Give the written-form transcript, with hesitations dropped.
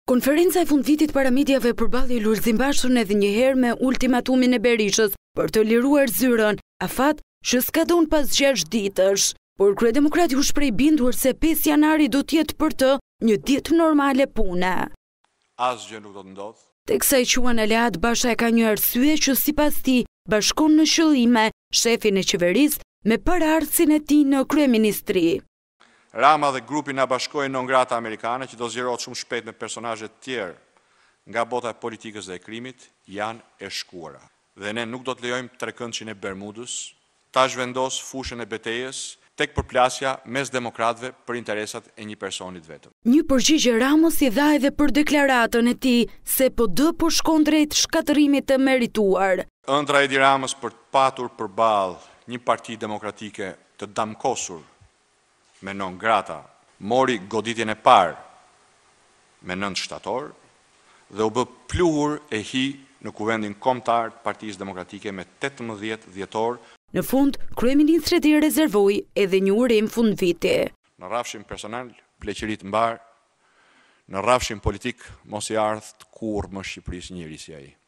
Konferenca e fundvitit para mediave përballi Lulzim Bashën edhe njëherë me ultimatumin e Berishës për të liruar zyrën, afat që skadon pas 6 ditësh, por kryedemokrati u shpreh bindur se 5 janari do të jetë për të një ditë normale pune. Asgjë nuk do të ndodh. Teksa i quan aleat, Basha e ka një arsye që sipas tij bashkon në qëllime shefin e qeverisë me paraardhësin e tij në kryeministri. Rama dhe grupi na bashkoi Non-Grata amerikane që do zgjerohet shumë shpejt me personazhe të tjerë nga bota e politikës dhe e krimit, janë e shkuara. Dhe ne nuk do të lejojmë trekëndçin e Bermudës ta zhvendos fushën e betejës tek përplasja mes demokratëve për interesat e një personit vetëm. Një përgjigje Ramos i dha edhe për deklaratën e tij se PD po shkon drejt shkatërimit të merituar. Ëndra e Ramës për të patur përballë një parti demokratike të damkosur me Non-Grata, mori goditjen e parë me 9 shtator dhe u bë pluhur e hi në kuvendin kombëtar të Partisë Demokratike me 18 dhjetor. Në fund, kryeministri i rezervoi edhe një urim fundviti. Në rrafshin personal, pleqërit mbarë, në rrafshin politik, mos i ardh të kurrë më Shqipërisë njëri si ai.